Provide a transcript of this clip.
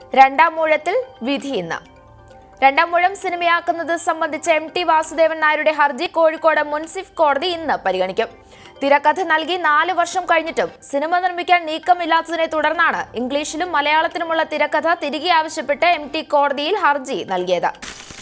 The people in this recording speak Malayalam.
രണ്ടാം മൂഴത്തിൽ വിധി ഇന്ന്. രണ്ടാം മൂഴം സിനിമയാക്കുന്നത് സംബന്ധിച്ച് MT വാസുദേവൻ നായരുടെ ഹർജി കോഴിക്കോട് മുൻസിഫ് കോടതി ഇന്ന് പരിഗണിക്കും. തിരക്കഥ നൽകി 4 വർഷം കഴിഞ്ഞിട്ടും സിനിമ നിർമ്മിക്കാൻ നീക്കമില്ലാത്തതിനെ തുടർന്നാണ് ഇംഗ്ലീഷിലും മലയാളത്തിലുമുള്ള തിരക്കഥ തിരികെ ആവശ്യപ്പെട്ട് MT കോടതിയിൽ ഹർജി നൽകിയത്.